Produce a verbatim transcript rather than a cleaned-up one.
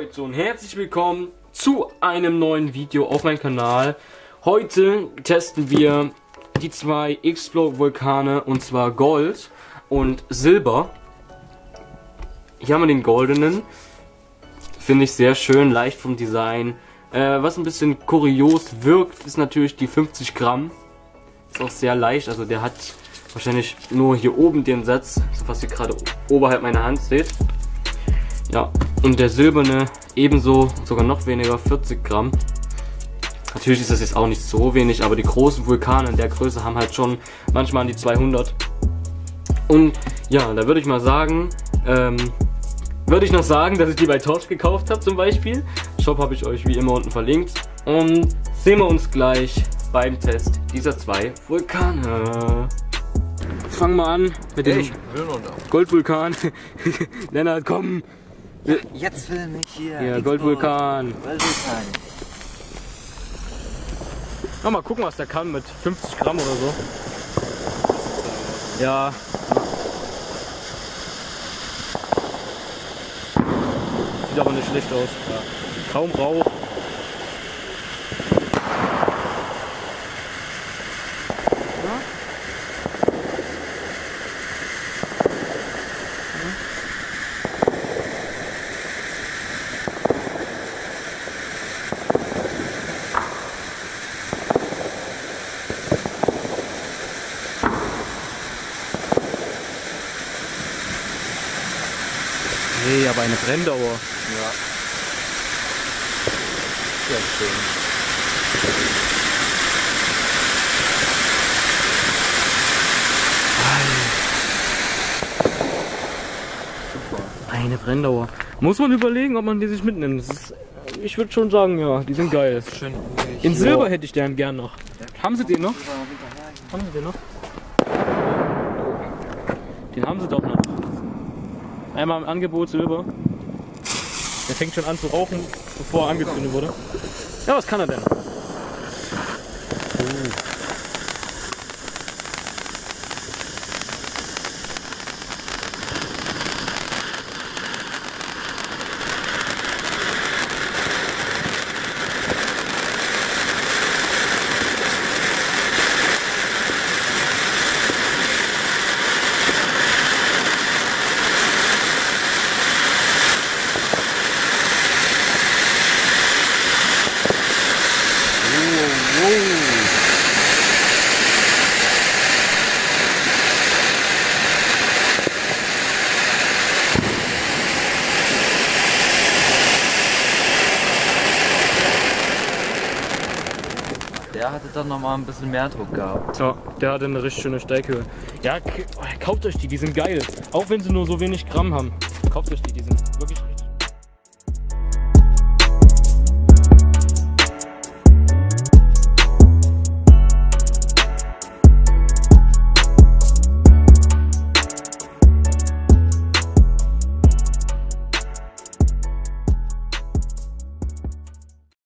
Leute und herzlich willkommen zu einem neuen Video auf meinem Kanal. Heute testen wir die zwei X-Plode-Vulkane, und zwar Gold und Silber. Hier haben wir den goldenen. Finde ich sehr schön, leicht vom Design. Äh, was ein bisschen kurios wirkt, ist natürlich die fünfzig Gramm. Ist auch sehr leicht, also der hat wahrscheinlich nur hier oben den Satz, so was ihr gerade oberhalb meiner Hand seht. Ja, und der silberne ebenso, sogar noch weniger, vierzig Gramm. Natürlich ist das jetzt auch nicht so wenig, aber die großen Vulkane in der Größe haben halt schon manchmal an die zweihundert. Und ja, da würde ich mal sagen, ähm, würde ich noch sagen, dass ich die bei Torch gekauft habe zum Beispiel. Shop habe ich euch wie immer unten verlinkt. Und sehen wir uns gleich beim Test dieser zwei Vulkane. Fangen wir an mit dem ich Goldvulkan. Lennart, komm! Jetzt film ich hier. Ja, Goldvulkan. Goldvulkan. Ja, mal gucken, was der kann mit fünfzig Gramm oder so. Ja. Sieht aber nicht schlecht aus. Ja. Kaum Rauch. Nee, aber eine Brenndauer. Ja. Sehr schön. Super. Eine Brenndauer. Muss man überlegen, ob man die sich mitnimmt. Das ist, ich würde schon sagen, ja, die sind geil. Schön. In Silber hätte ich den gern noch. Haben Sie den noch? Haben Sie den noch? Den haben Sie doch noch. Einmal im Angebot Silber. Der fängt schon an zu rauchen, bevor er angezündet wurde. Ja, was kann er denn? Oh. Der hatte dann noch mal ein bisschen mehr Druck gehabt. Ja, der hatte eine richtig schöne Steighöhe. Ja, kauft euch die, die sind geil. Auch wenn sie nur so wenig Gramm haben. Kauft euch die, die sind wirklich